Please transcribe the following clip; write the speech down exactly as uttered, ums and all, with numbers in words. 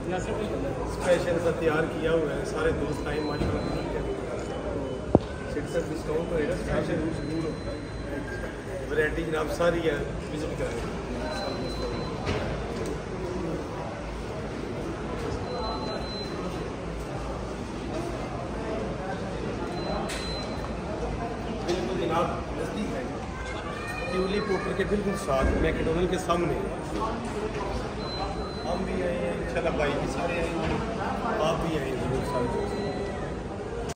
Special सा तैयार किया हुआ है, सारे दोस्त आए माशाल्लाह। डिस्काउंट रहेगा, स्पेशल वैरायटी जनाब सारी है, विजिट करें। बिल्कुल जनाब नज़दीक है, ट्यूलिप पोर्टर के बिल्कुल साथ मैकडोनल्ड के सामने। हम भी आए हैं इंशाल्लाह, भाई भी सारे आए हैं, आप भी आए हैं सारे।